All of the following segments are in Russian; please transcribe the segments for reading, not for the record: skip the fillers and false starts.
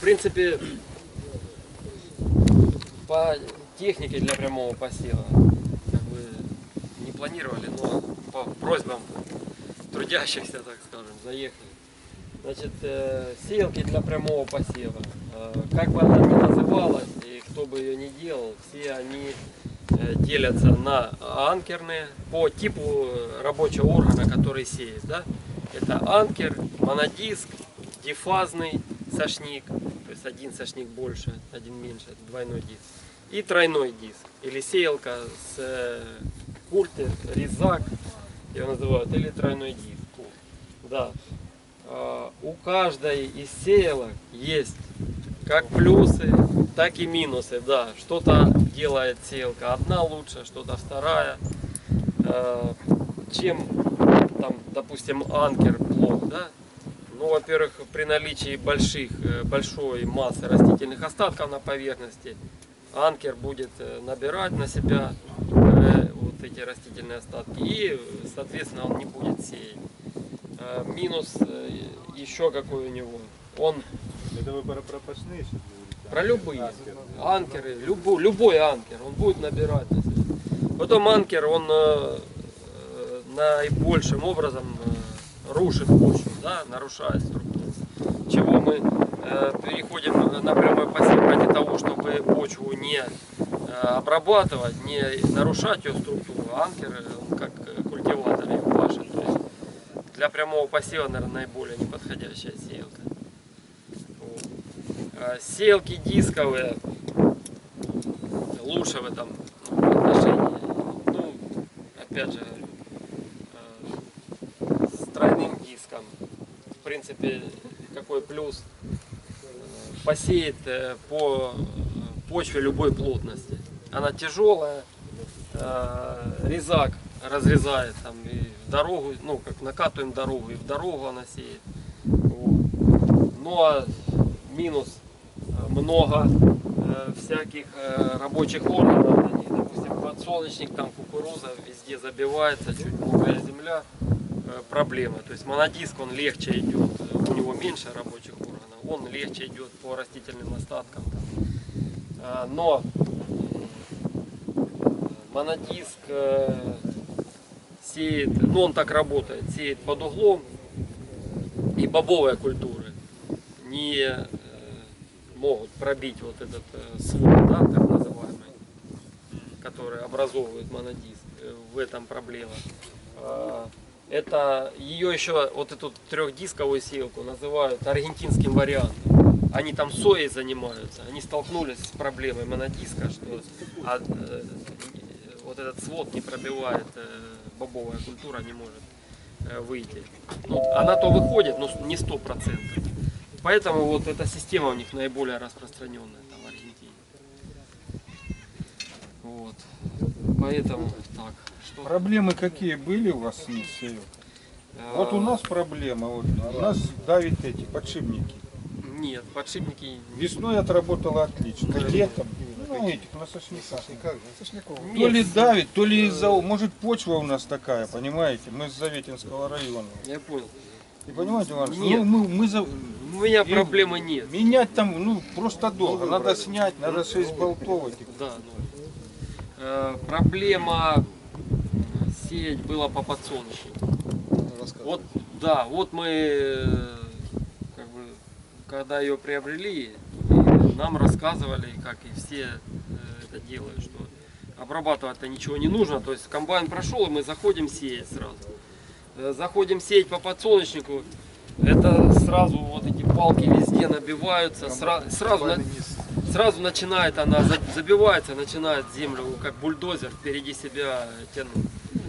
принципе, по технике для прямого посева как бы не планировали, но по просьбам трудящихся, так скажем, заехали. Значит, сеялки для прямого посева. Как бы она ни называлась и кто бы ее ни делал, все они делятся на анкерные по типу рабочего органа, который сеет. Да? Это анкер, монодиск, дифазный сошник, то есть один сошник больше, один меньше, двойной диск. И тройной диск, или сеялка с культер, резак, ее называют, или тройной диск. Да. У каждой из сеялок есть как плюсы, так и минусы. Да. Что-то делает сеялка одна лучше, что-то вторая. Чем, там, допустим, анкер плох, да? Ну, во-первых, при наличии большой массы растительных остатков на поверхности, анкер будет набирать на себя вот эти растительные остатки и, соответственно, он не будет сеять. Минус еще какой у него. Он это вы про пропашные сейчас говорите? Про любые анкеры, любой анкер, он будет набирать на себя. Потом анкер, он наибольшим образом рушит почву, да, нарушает структуру. Чего мы переходим на прямой посев ради того, чтобы почву не обрабатывать, не нарушать ее структуру. Анкер, он как культиватор ее пашет. То есть для прямого посева, наверное, наиболее неподходящая сеялка. Вот. Сеялки дисковые лучше в этом отношении. Ну, опять же, с тройным диском. В принципе, какой плюс? Посеет по почве любой плотности. Она тяжелая, резак разрезает там и в дорогу, ну как накатываем дорогу, и в дорогу она сеет. Вот. Ну а минус, много всяких рабочих органов, они, допустим, подсолнечник, там кукуруза, везде забивается, чуть мокрая земля, проблема. То есть монодиск, он легче идет, у него меньше рабочих органов, он легче идет по растительным остаткам. Но монодиск сеет, ну он так работает, сеет под углом, и бобовые культуры не могут пробить вот этот свод, да, так называемый, который образовывает монодиск. В этом проблема. Это ее еще, вот эту трехдисковую сеялку называют аргентинским вариантом. Они там соей занимаются, они столкнулись с проблемой монодиска, что вот этот свод не пробивает, бобовая культура не может выйти. Ну, она то выходит, но не 100%. Поэтому вот эта система у них наиболее распространенная там в Аргентине. Вот. Поэтому так. Что? Проблемы какие были у вас с сеялкой? Вот у нас проблема, вот, у нас давят эти подшипники. Нет, подшипники. Весной отработала отлично, летом, ну этих на сошниках. То Нет. ли давит, то ли из-за, может почва у нас такая, понимаете, мы с Заветинского района. Я понял. И понимаете, Иван, Нет. ну мы У меня проблемы нет. менять там, ну просто долго, надо снять, надо 6 болтов этих. Да, ну. Проблема сеять была по подсолнечнику. Вот, да, вот мы, как бы, когда ее приобрели, нам рассказывали, как и все это делают, что обрабатывать-то ничего не нужно. То есть комбайн прошел, и мы заходим сеять сразу. Заходим сеять по подсолнечнику, это сразу вот эти палки везде набиваются, сразу начинает она, забивается, начинает землю как бульдозер впереди себя тянуть.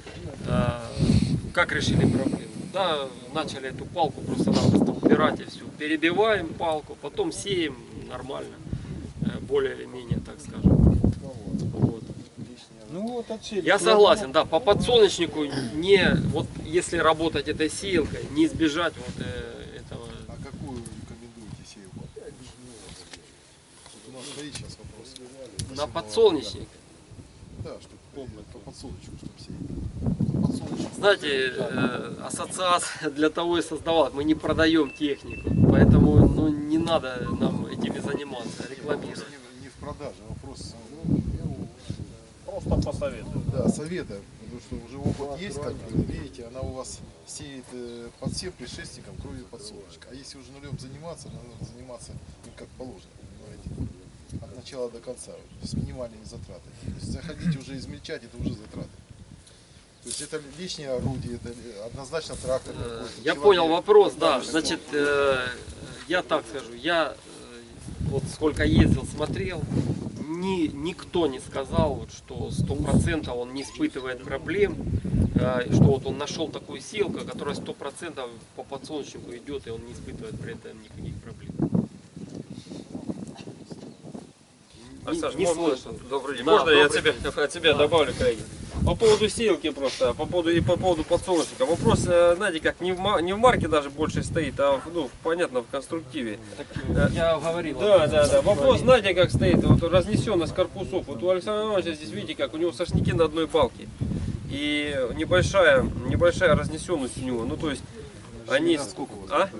Как решили проблему? Да, начали эту палку просто-напросто убирать и все. Перебиваем палку, потом сеем нормально, более или менее, так скажем. Вот. Ну вот отсели. Я согласен, да, по подсолнечнику не, вот если работать этой сеялкой, не избежать вот этого. А какую рекомендуете сеялку? У нас стоит сейчас вопрос. На подсолнечник. Да, что удобно по подсолнечку, чтобы сеять. Подсолнечник. Знаете, ассоциация для того и создавалась. Мы не продаем технику, поэтому ну, не надо нам этими заниматься, рекламировать. Не в продаже, вопрос. Просто посоветую. Да, совета. Потому что уже опыт есть, как бы, видите, она у вас сеет под всем предшественником кровью подсолнечка. А если уже нулем заниматься, надо заниматься им как положено, понимаете? От начала до конца, с минимальными затратами. То есть заходить уже измельчать, это уже затраты. То есть это лишнее орудие, это однозначно трактор. Я понял вопрос, да. Значит, я так скажу, я вот сколько ездил, смотрел, никто не сказал, вот, что 100% он не испытывает проблем, что вот он нашел такую силку, которая 100% по подсолнечнику идет, и он не испытывает при этом никаких проблем. Саша, Не можно, слышал. добрый день. Да, Можно я добрый от себя добавлю, коллеги? По поводу сеялки просто, по поводу подсолнечника. Вопрос, знаете, как не в марке даже больше стоит, а ну, понятно, в конструктиве. Так, я говорил. Да. Вопрос, знаете, как стоит, вот разнесенность корпусов. Вот у Александра Ивановича здесь, видите, как у него сошники на одной балке. И небольшая разнесенность у него. Ну, то есть, они... Сколько у вас? А?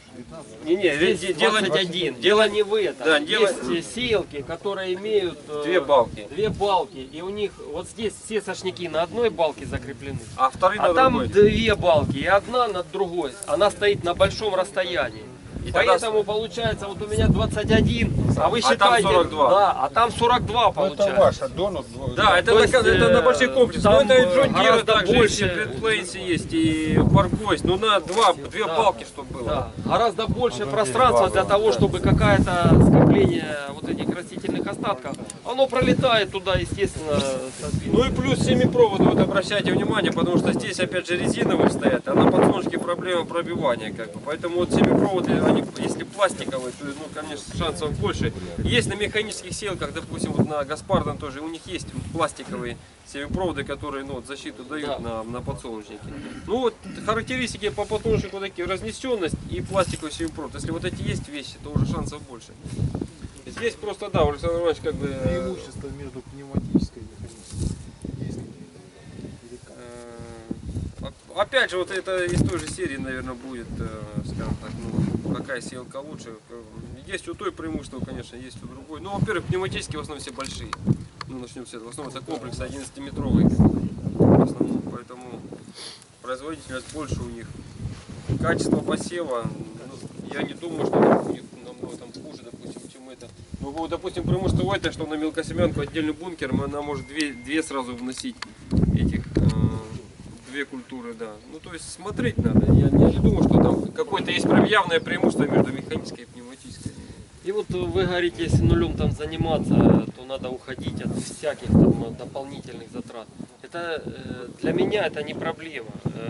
19? Не, дело не... 21. Дело не в этом. Да, есть сеялки, которые имеют Две балки. две балки, и у них вот здесь все сошники на одной балке закреплены, А вторые а на там другой. две балки, и одна над другой. Она стоит на большом расстоянии. И тогда- Поэтому получается, вот у меня 21, а вы там считаете, 42. да, а там 42 Ну, это получается. ваша донут. Да, это, То есть, это на большой комплекс. Но там, это и Джон Дир, гораздо также больше- и Red Plains есть, и Парквойс. Ну на две Да. балки, чтобы было. Да, гораздо больше Ну, пространства для того, чтобы какое-то скопление вот этих растительных остатков, оно пролетает туда, естественно. Ну и плюс семипроводы, вот обращайте внимание, потому что здесь опять же резиновые стоят, а на подсолнечке проблема пробивания, как бы. Поэтому вот семипроводы, они, если пластиковые, то, ну, конечно, шансов больше. Есть на механических сеялках, допустим, вот на Гаспарден тоже, у них есть пластиковые семипроводы, которые, ну, вот, защиту дают Да. на подсолнечнике. Ну вот характеристики по подсолнечнику такие: разнесенность и пластиковый семипровод. Если вот эти есть вещи, то уже шансов больше. Здесь просто, да, Александр Иванович, как бы... Преимущество между пневматической и механической. Есть какие-то? Или как? Опять же, вот это из той же серии, наверное, будет, скажем так, ну, какая сеялка лучше. Есть у той преимущество, конечно, есть у другой. Ну, во-первых, пневматические в основном все большие. Ну, начнем с этого. В основном это комплекс 11-метровый. В основном, поэтому производительность больше у них. Качество посева, ну, я не думаю, что у них намного там хуже, допустим, чем это. Ну, допустим, преимущество у этой, что на мелкосемянку отдельный бункер, она может две сразу вносить этих, две культуры, да. Ну, то есть смотреть надо. Я не думаю, что там какое-то есть прям явное преимущество между механической и пневматической. И вот вы говорите, если нулем там заниматься, то надо уходить от всяких там дополнительных затрат. Это для меня это не проблема.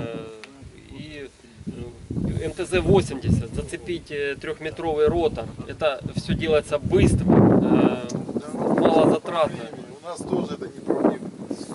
И МТЗ-80, зацепить трехметровый ротор, это все делается быстро, малозатратно. У нас тоже это не проблема.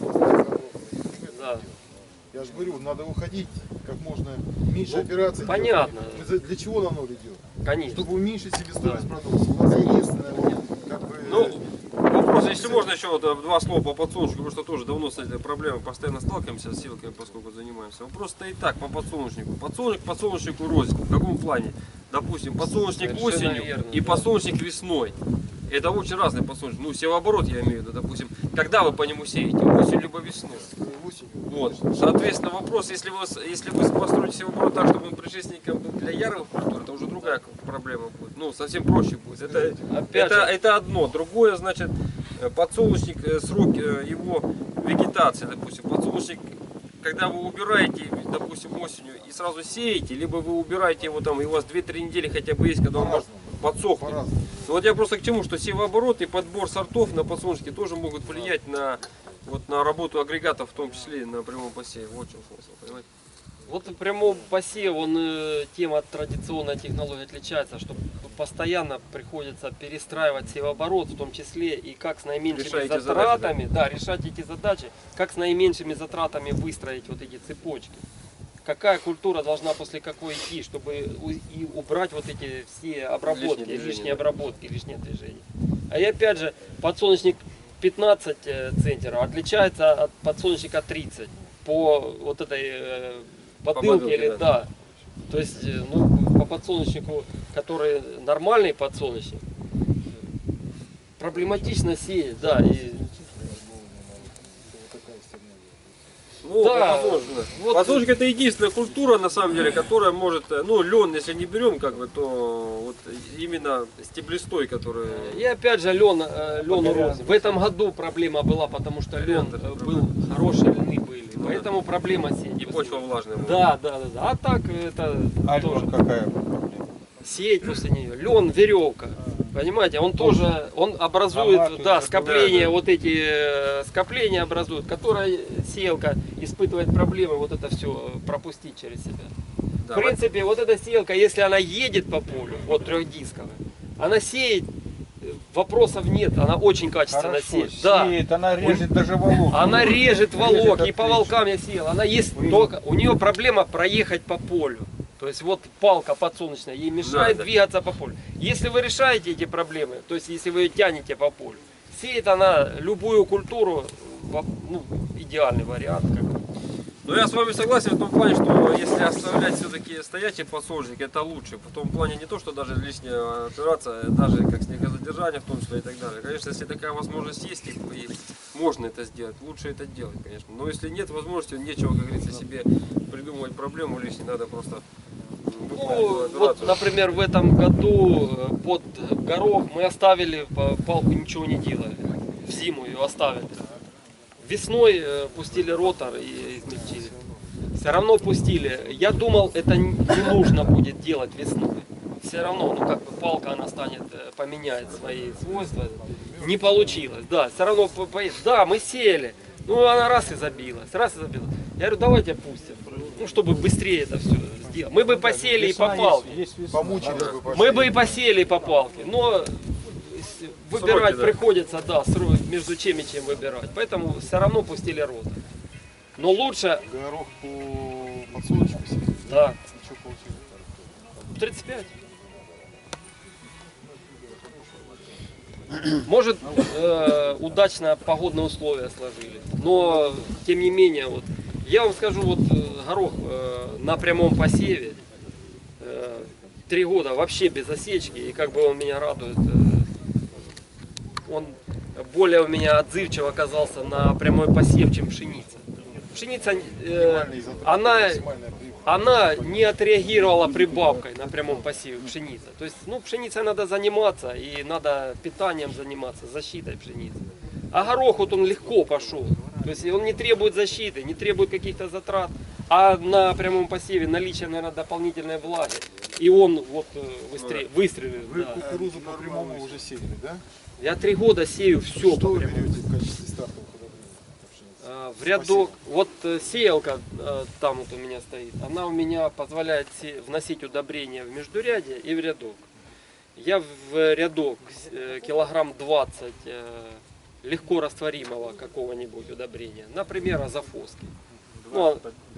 Да. Я же говорю, надо уходить как можно меньше операций. понятно. делать. Для чего на ноль идет? Конечно. Чтобы уменьшить себестоимость продукции. У нас единственное, вот, как бы, Ну, вопрос, если можно еще вот, два слова по подсолнечнику, потому что тоже давно с этой проблемой постоянно сталкиваемся с силками, поскольку занимаемся. Вопрос стоит так, по подсолнечнику. Подсолнечник подсолнечнику рознь. В каком плане? Допустим, подсолнечник Совершенно осенью верно, и да. подсолнечник весной. Это очень разные подсолнечники. Ну, севооборот я имею в виду, допустим, когда вы по нему сеете, осенью либо весной. осенью. Вот. Соответственно, вопрос, если вы построите севооборот так, чтобы он предшественником был для ярых культур, это уже другая проблема будет. Ну, совсем проще будет. Это одно. Другое, значит, подсолнечник, срок его вегетации, допустим. Подсолнечник, когда вы убираете, допустим, осенью и сразу сеете, либо вы убираете его там, и у вас 2-3 недели хотя бы есть, когда он может подсохнуть. По-разному. Ну, вот я просто к чему, что севооборот и подбор сортов на подсолнечнике тоже могут влиять на, вот, на работу агрегатов, в том числе и на прямом посеве. Вот в чем смысл, понимаете? Вот и прямой посев, он тем от традиционной технологии отличается, что постоянно приходится перестраивать севооборот, в том числе и как с наименьшими Решаете затратами, решать эти задачи, как с наименьшими затратами выстроить вот эти цепочки. Какая культура должна после какой идти, чтобы и убрать вот эти все обработки, Лишние движения, лишние да. обработки, лишние движения. А и опять же, подсолнечник 15 центнеров отличается от подсолнечника 30 по вот этой поддылке или да. да. То есть ну, по подсолнечнику, который нормальный подсолнечник, проблематично сеять, да. И, Ну, да, подсолнечник. вот- Подсолнечник это единственная культура, на самом деле, которая может, ну, лен, если не берем, как бы, то вот именно стеблестой, который... и опять же лен урос. В этом году проблема была, потому что лен был хороший, льны были. Поэтому проблема сеять. И почва влажная была. Да, да, да, да. А так это А тоже. лен какая проблема? Сеять после нее. Лен, веревка. Понимаете, он тоже, он образует, Оматывает, да, да, скопления, да. вот эти скопления образуют, которые сеялка испытывает проблемы вот это все пропустить через себя. Да, В принципе, вот эта сеялка, если она едет по полю, вот трехдисковая, она сеет, вопросов нет, она очень качественно Хорошо, сеет. Да. сеет, она режет даже волок. Она режет волок, и по отлично. волкам я сеял. Она есть только, у нее проблема проехать по полю. То есть вот палка подсолнечная ей мешает Да, да. двигаться по полю. Если вы решаете эти проблемы, то есть если вы ее тянете по полю, сеет она любую культуру, ну, идеальный вариант. Как бы. Но я с вами согласен в том плане, что если оставлять все-таки стоячий подсолнечник, это лучше. В том плане не то, что даже лишнее опираться, даже как снегозадержание в том числе и так далее. Конечно, если такая возможность есть и можно это сделать, лучше это делать, конечно. Но если нет возможности, нечего, как говорится, себе придумывать проблему лишней, надо просто Ну, вот, например, в этом году под горох мы оставили палку, ничего не делали. В зиму ее оставили. Весной пустили ротор и измельчили. Все равно пустили. Я думал, это не нужно будет делать весной. Все равно, ну как бы палка, она станет, поменяет свои свойства. Не получилось, да. Все равно, да, мы сеяли. Ну она раз и забилась, раз и забилась. Я говорю, давайте опустим. Ну, чтобы быстрее это все сделать. Мы бы посеяли и по палке. Помучили бы. Мы бы и посеяли по палке, но выбирать Сроки, да. приходится, да, между чем и чем выбирать. Поэтому все равно пустили ротор. Но лучше, Горох по подсолнечнику сидит. да, И что получилось? 35. Может, удачно погодные условия сложились, но тем не менее, вот, я вам скажу, вот горох на прямом посеве 3 года вообще без осечки, и как бы он меня радует, он более у меня отзывчиво оказался на прямой посев, чем пшеница. Пшеница, Минимальный изотроп, она максимальная прибыль. она не отреагировала прибавкой на прямом посеве пшеницы. То есть, ну, пшеницей надо заниматься, и надо питанием заниматься, защитой пшеницы. А горох вот он легко пошел. То есть он не требует защиты, не требует каких-то затрат. А на прямом посеве наличие, наверное, дополнительной влаги. И он вот выстрелил. Вы Да. кукурузу по прямому уже сеяли, да? Я 3 года сею все Что по вы прямому. берете в качестве стартовых удобрений? В рядок, вот сеялка там вот у меня стоит, она у меня позволяет вносить удобрения в междурядье и в рядок. Я в рядок килограмм 20 легко растворимого какого-нибудь удобрения, например, азофоски. Ну,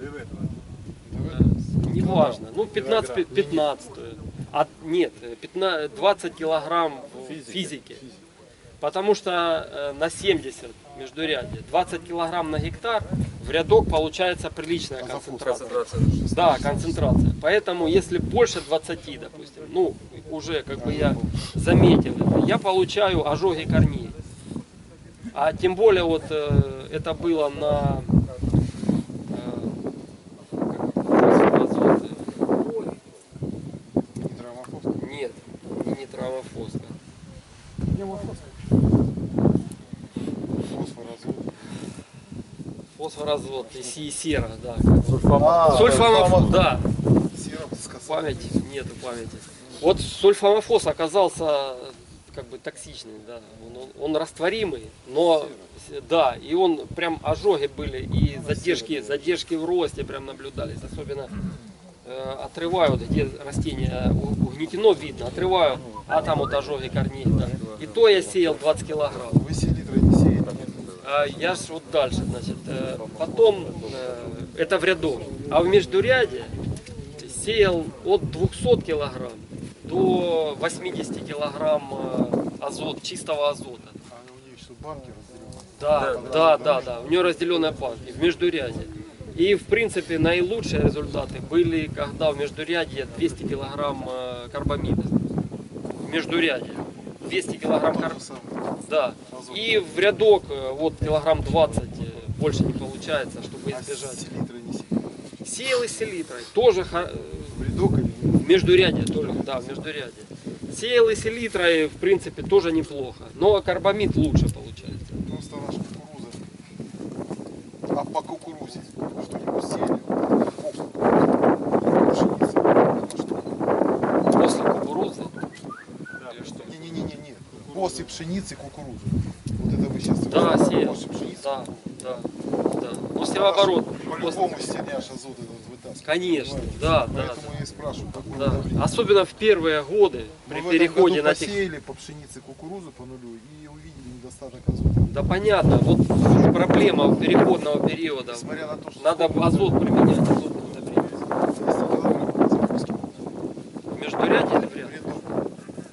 неважно, ну 15. А нет, 20 килограмм физики. Потому что на 70 междурядье, 20 килограмм на гектар, в рядок получается приличная концентрация. Да, концентрация. Поэтому если больше 20, допустим, ну уже как бы я заметил, я получаю ожоги корней. А тем более вот это было на нет, не травмофоска. Фосфоразот и сера, да. Сульфамофос, да. Память, нету памяти. Вот сульфамофос оказался как бы токсичный, да. Он растворимый, но да, и он прям ожоги были и задержки в росте прям наблюдались, особенно отрывают, где растение угнетено, видно, отрываю, а там вот ожоги корней, да. И то я сеял 20 килограмм. Вы селитры не сеете? Я ж вот дальше, значит, потом это в рядок, а в междуряде сеял от 200 килограмм до 80 килограмм чистого азота. А у них что, банки разделены? Да. У нее разделенная партия в междуряде. И в принципе наилучшие результаты были, когда в междурядье 200 килограмм карбамида. В междурядье 200 килограмм То же самое. Да. И в рядок вот килограмм 20 больше не получается, чтобы избежать. Селитры не сеяли. Сеял и селитрой. Тоже В рядок или в междурядье, только, да, в междурядье. Сеял и селитрой, в принципе, тоже неплохо. Но карбамид лучше получается. просто наша кукуруза. А по кукурузе что-нибудь сеяли? Пшеница. После кукурузы. Или что? Не. После пшеницы кукурузу. Вот это вы сейчас Да, сеял. после пшеницы. Да. Ну, севооборот. По-любому стеняш азот этот вытаскивает. Конечно, понимаете? да. Поэтому я и спрашиваю, какое Да. удобрение. Особенно в первые годы, Мы при в этом переходе году на тех... посеяли по пшенице кукурузу по нулю и увидели недостаток азота. Да понятно, вот проблема переходного периода. Несмотря на то, что Надо азот применять, азотное удобрение. 200 килограмм загрузки. В междурядье или в ряд? В рядок.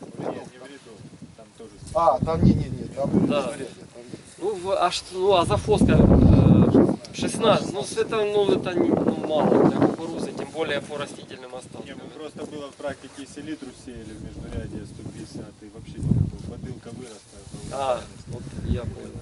Там не, там Да. междурядье, там Азофоска 16, это мало для кукурузы, тем более по растительным Не, остаткам. мы просто было в практике селитру сеяли в междурядье 150, и вообще никакого, бутылка выросла. Вот я понял.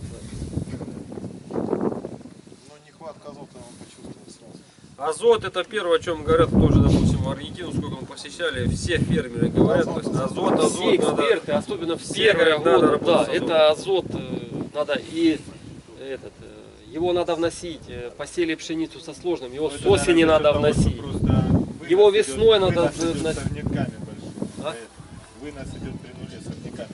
Но нехватка азота он почувствовал сразу. Азот это первое, о чем говорят тоже, допустим, в Аргентину, сколько мы посещали, все фермеры говорят, то есть азот, Все надо. эксперты, особенно в все первые говорят, надо годы, да, работать с это азот надо и его надо вносить, посели пшеницу со сложным, его с осени надо вносить. Его весной надо вынос идет вносить. сорняками большими. А? Вынос идет при нуле сорняками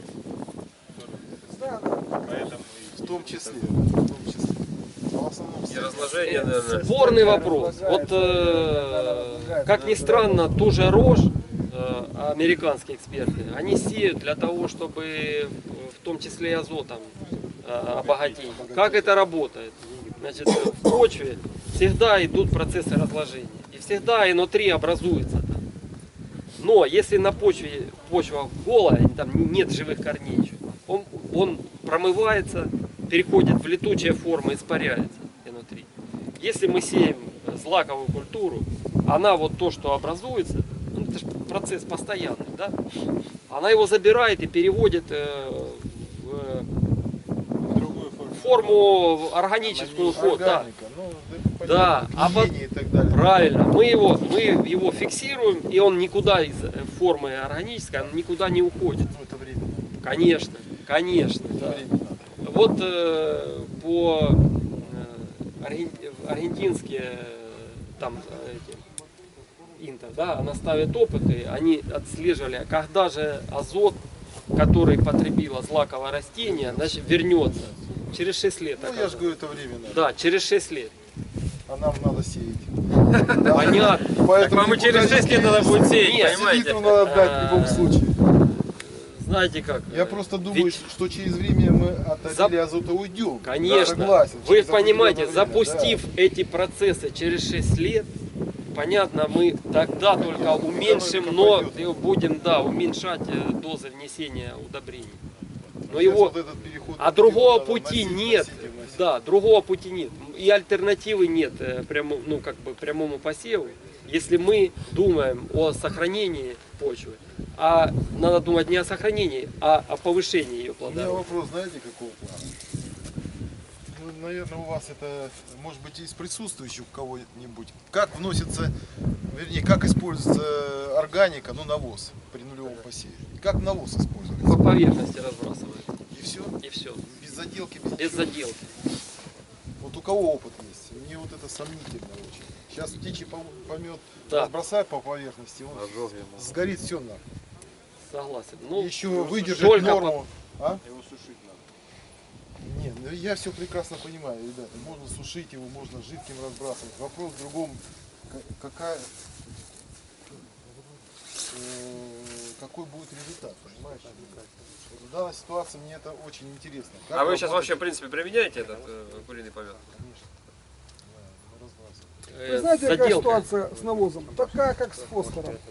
большими. Поэтому и В том числе. А в основном И разложение, наверное. Спорный вопрос. Вот как ни странно, ту же рожь, американские эксперты, они сеют для того, чтобы в том числе и азотом обогатить. Как это работает? Значит, в почве всегда идут процессы разложения. И всегда изнутри образуется там. Но если на почва голая, там нет живых корней еще, он промывается, переходит в летучие формы, испаряется изнутри. Если мы сеем злаковую культуру, она вот то, что образуется, это же процесс постоянный, да? Она его забирает и переводит в форму органическую, да. органика, Да, гниение и так далее. Правильно. Мы его фиксируем, и он никуда из формы органической, он никуда не уходит. Ну, это временно. Конечно. Это Да. время надо. Вот по аргентинские там Интер, да, она ставит опыты, они отслеживали, когда же азот, который потребило злаковое растение, значит, вернется. Через 6 лет. Ну, я же говорю, это время надо. Да, через 6 лет. А нам надо сеять. Понятно. Поэтому вам и через 6 лет надо будет сеять, Нет, понимаете? селитру надо дать в любом случае. Знаете как? Я просто думаю, Ведь- что через время мы от азота уйдем. Конечно. Согласен. Вы Через понимаете, определенное время, запустив эти процессы через 6 лет, понятно, мы тогда только уменьшим, но будем, да, уменьшать дозы внесения удобрений. Но Сейчас его, вот этот переход а другого надо пути носить, нет. носить и носить. Да, другого пути нет. И альтернативы нет прямому посеву. Если мы думаем о сохранении почвы, а надо думать не о сохранении, а о повышении ее У меня плодородия. вопрос, знаете, какого плана? Ну, наверное, у вас это, может быть, из присутствующих у кого-нибудь. Как вносится, вернее, как используется органика, ну, навоз при нулевом посеве? Как навоз По используется? поверхности разбрасывают. И все? И все. Без заделки, Без ничего? заделки. Вот у кого опыт есть? Мне вот это сомнительно очень. Сейчас птичий помет Да. разбросают по поверхности, он сгорит все нахуй. Согласен. Ну, Еще выдержит только норму. А? его сушить надо. Не, ну я все прекрасно понимаю, ребята. Можно сушить его, можно жидким разбрасывать. Вопрос в другом, какой будет результат, понимаешь? Вот в данной ситуации мне это очень интересно. Как А вы сейчас работать? вообще, в принципе, применяете этот куриный помет? Конечно. Да, мы разбрасываем. Вы знаете, какая заделка. ситуация с навозом? Такая, как с фосфором.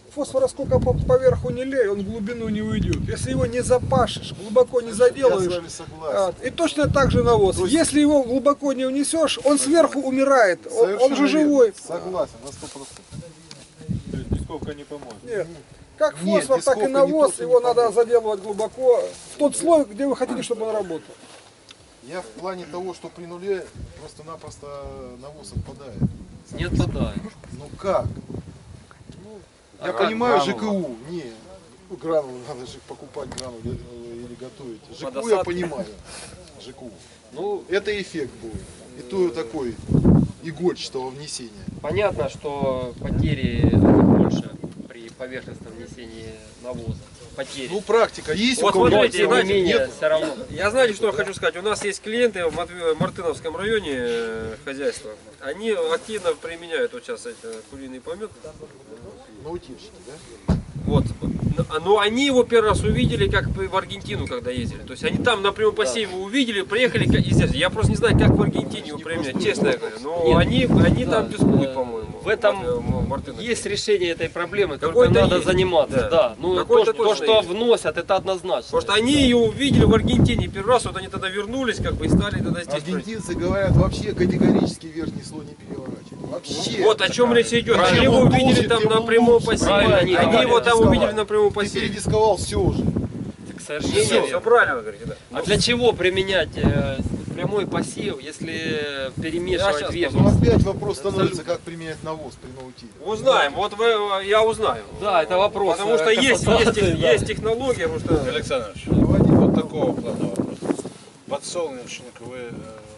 фосфора сколько поверху не лей, он в глубину не уйдет. Если его не запашешь, глубоко не Я с заделаешь. вами согласен. И точно так же навоз. Если его глубоко не унесешь, он сверху умирает. Он Совершенно же верно. живой. Согласен, на 100%. То есть дисковка не поможет. Нет. Как Нет, фосфор, так и дисковка не навоз, то, что его не надо заделывать глубоко. В тот слой, где вы хотите, чтобы он работал. Я в плане того, что при нуле просто-напросто навоз отпадает. Не отпадает. Ну как? А Я как понимаю гранула? ЖКУ. Не, ну, гранулы надо же покупать гранулы или готовить. ЖКУ я Подосадки. понимаю. ЖКУ. Ну, Это эффект будет. И то такой игольчатого внесения. понятно, что потери больше при поверхностном внесении навоза. Потери. Ну практика есть Вот у кого-то? смотрите, Тем не знаете, менее, Нет. все равно. Я знаете, что хочу сказать? У нас есть клиенты в Мартыновском районе хозяйства. Они активно применяют вот сейчас куриный помет. Наутильщики, да? Вот. Но они его первый раз увидели, как в Аргентину, когда ездили. То есть они там на прямом посеве увидели, приехали и здесь. Я просто не знаю, как в Аргентине его применять, честно я говорю. Но Нет. они Да. там дискуют, по-моему. В этом в Мартыновке. есть решение этой проблемы, только Какой-то надо есть. заниматься. Да. Да. Ну, Какой-то то, точно что есть. вносят, это однозначно. Потому что они ее увидели в Аргентине первый раз, вот они тогда вернулись, как бы, и стали тогда здесь. Аргентинцы говорят, вообще категорически верхний слой не переворачивать. Вообще. Вот о чем речь идет. Правильно. Они его Чем увидели лучше, там тем на прямом лучше. посеве. Правильно, Они они его там дисковали. увидели на прямом Ты посеве. передисковал все уже. Так совершенно Все, верно. все правильно вы говорите, да. А для чего применять прямой посев, если Я перемешивать щас верхний? Но опять вопрос становится, как применять навоз при наутиле. Узнаем, вот я узнаю. Да, это вопрос. Потому что есть технология, потому что... Александрович, вот такого плана вопрос. Подсолнечник вы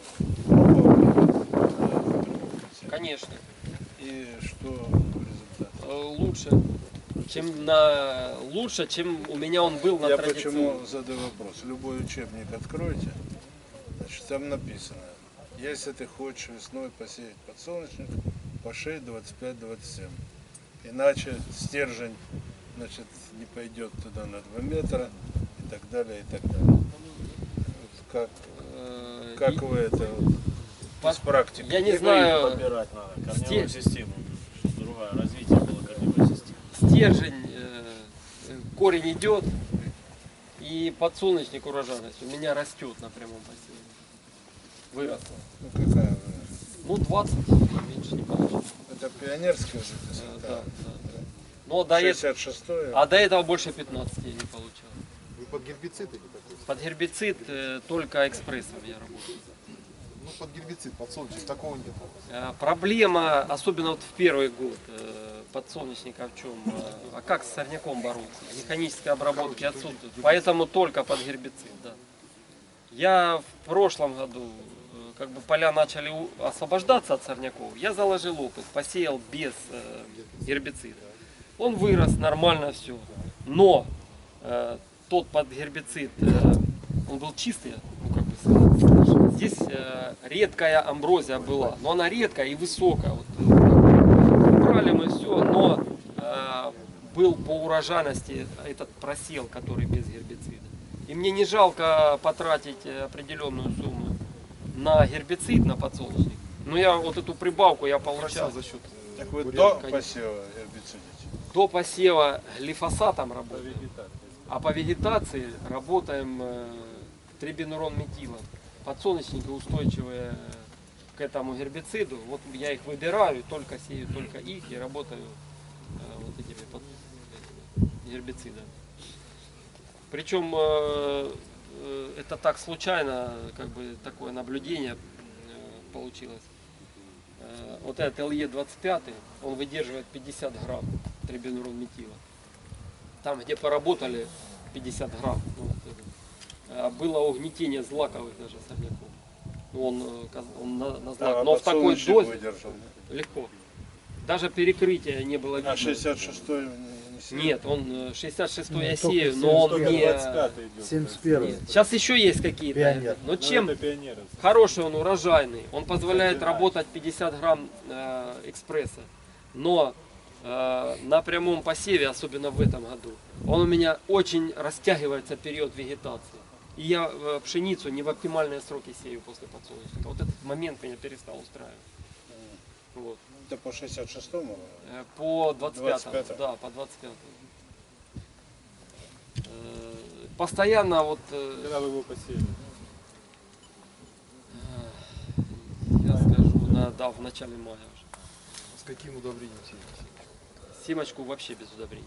пробовали? Конечно. И что результат? Лучше. Лучше, чем у меня он был на Я традиционном. почему задаю вопрос? Любой учебник откройте, значит, там написано, если ты хочешь весной посеять подсолнечник, пошей 25-27. Иначе стержень, значит, не пойдет туда на 2 метра и так далее, и так далее. Вот как вы это из практики? Я не знаю, Подбирать надо, Сте- корневую систему, чтобы другое развитие было корневой системы. стержень, корень идет, и подсолнечник урожайность у меня растет на прямом посеве. Выросла. Ну какая вы? Ну 20, меньше не получится. Это пионерская же Да, высота. да. Но до этого, 66-е. а до этого больше 15 я не получал. Вы под гербицид или какой? Под гербицид только экспрессом я работаю. Ну под гербицид, подсолнечник, такого нет. Проблема, особенно вот в первый год подсолнечника в чем? А как с сорняком бороться? Механической обработки отсутствует. Поэтому только под гербицид. Да. Я в прошлом году, как бы поля начали освобождаться от сорняков, я заложил опыт, посеял без гербицида. Он вырос, нормально все. Но тот под гербицид, он был чистый, ну как бы сказать. Здесь редкая амброзия была, но она редкая и высокая. Вот, убрали мы все, но был по урожайности этот просел, который без гербицида. И мне не жалко потратить определенную сумму на гербицид, на подсолнечник. Но я вот эту прибавку я получал за счет. Так вы до конечно. посева гербицидите? До посева глифосатом работаем, а по вегетации работаем трибинурон метилом. Подсолнечники устойчивые к этому гербициду. Вот я их выбираю, только сею только их и работаю вот этими гербицидами. Причем это так случайно, как бы такое наблюдение получилось. Вот этот LE25, он выдерживает 50 грамм трибинурон метила. Там, где поработали 50 грамм, ну, вот это, было угнетение злаковых даже сорняков. Он на злак. Но в такой подсолнечник дозе выдержал. легко. Даже перекрытия не было видно. А 66-й не сеял? Нет, он 66-й я сею, но он не... 25 идет. 71. Нет. Сейчас еще есть какие-то. Пионер. Но Ну, чем это пионеры. хороший он, урожайный, он позволяет работать 50 грамм экспресса. Но на прямом посеве, особенно в этом году, он у меня очень растягивается период вегетации. И я пшеницу не в оптимальные сроки сею после подсолнечника. Вот этот момент меня перестал устраивать. Вот. это по 66-му? По 25, 25-м. да, по 25. Постоянно вот, Когда вы его посеяли? я скажу, да, в начале мая уже. С каким удобрением сеете? Семечку вообще без удобрений.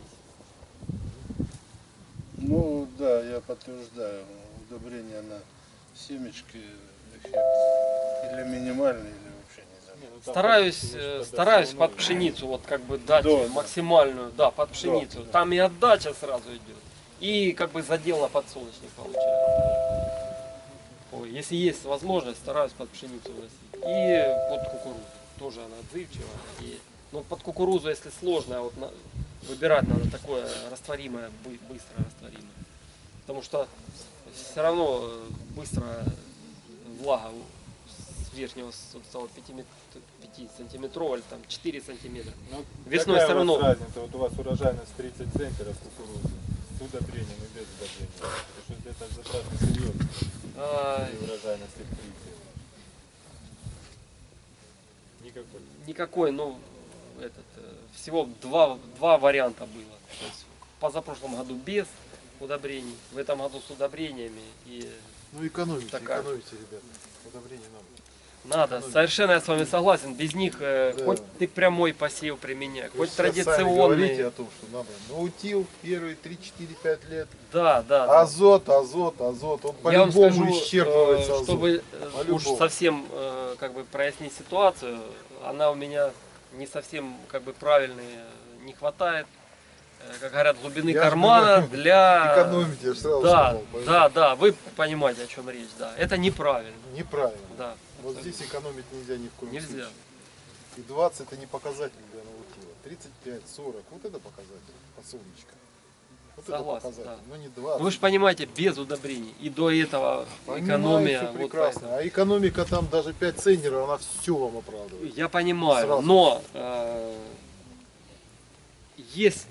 Ну да, я подтверждаю, удобрение на семечки эффект или минимальный, или вообще не заметен. Стараюсь под пшеницу вот как бы дать Да, максимальную, да, под пшеницу. да. Там и отдача сразу идет, и как бы задел на подсолнечник получается. Ой, если есть возможность, стараюсь под пшеницу вносить. И под кукурузу. Тоже она отзывчивая. Но под кукурузу, если сложно, вот выбирать надо такое растворимое, быстро растворимое. Потому что все равно быстро влага с верхнего 5 сантиметров или там 4 сантиметра. Ну, Весной какая все у вас равно. разница? Вот у вас урожайность 30 центнеров кукурузы с удобрением и без удобрения. Потому что это достаточно серьезно. При урожайности 30. Никакой. Никакой, ну, всего два варианта было. То есть в позапрошлом году без удобрений, в этом году с удобрениями. И Ну экономите, Такая. экономите, ребята. Удобрений надо. надо, совершенно я с вами согласен, без них хоть ты прямой посев применяй, Вы хоть сейчас сами говорите традиционный. о том, что надо наутил первые 3-4-5 лет. Да, да. Азот. Он Я вам по-любому скажу, исчерпывается азот. чтобы уж По-любому. совсем как бы прояснить ситуацию, она у меня не совсем как бы правильная, не хватает, как говорят, глубины Я же кармана говорю, для... Экономите, я же сразу Да, сказал. поэтому да, вы понимаете, о чем речь, да. Это неправильно, Неправильно. да. Вот здесь экономить нельзя ни в коем Нельзя. случае. И 20 это не показатель для наутила. 35, 40, вот это показатель подсолнечка. Вот Согласен, это показатель, да. но не 20. Вы же понимаете, без удобрений. И до этого Понимаю, экономия. всё вот прекрасно. поэтому. А экономика там даже 5 центнеров, она все вам оправдывает. Я понимаю, Сразу. но есть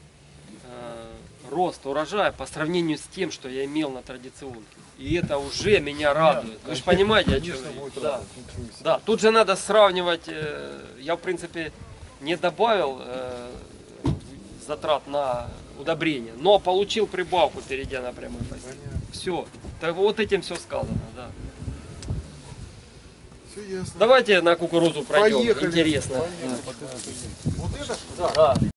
рост урожая по сравнению с тем, что я имел на традиционке. И это уже меня радует. Вы же понимаете, о чем Конечно, речь? будет Да. радовать, ничего себе. Да, тут же надо сравнивать. Я, в принципе, не добавил затрат на удобрение, но получил прибавку, перейдя на прямой посев. Понятно. Все. Так вот этим все сказано, да. Все ясно. Давайте на кукурузу пройдем. Поехали. Интересно. Поехали. Вот это? Да.